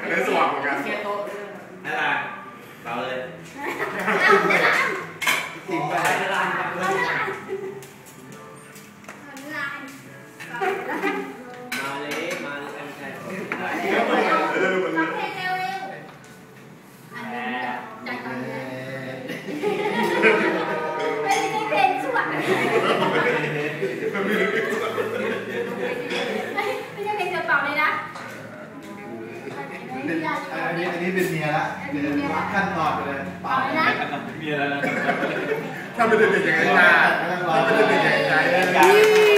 อันนี้สว่างเหมือนกันเชียร์โต๊ะนั่นแหละเบาเลยติ่งไปละลายกับเลยมาเลยมาเลยกันใช่อันนี้จากตอนนี้ไม่ได้เพลงสวดไม่ใช่เพลงเป่าเลยนะอันนี้เป็นเมียละเดี๋ยวขั้นตอนไปเลยเป่าเลยนะเมียแล้วถ้าไม่ได้เป็นอย่างไรถ้าไม่ได้เป็นอย่างไร